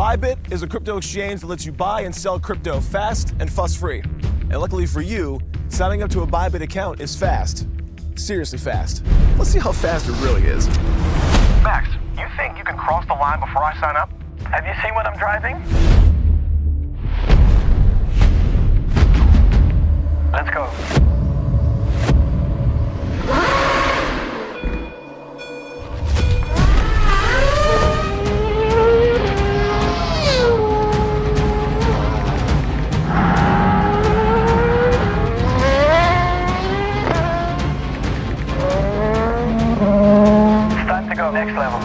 Bybit is a crypto exchange that lets you buy and sell crypto fast and fuss-free. And luckily for you, signing up to a Bybit account is fast. Seriously fast. Let's see how fast it really is. Max, you think you can cross the line before I sign up? Have you seen what I'm driving? Let's go. It's time to go next level.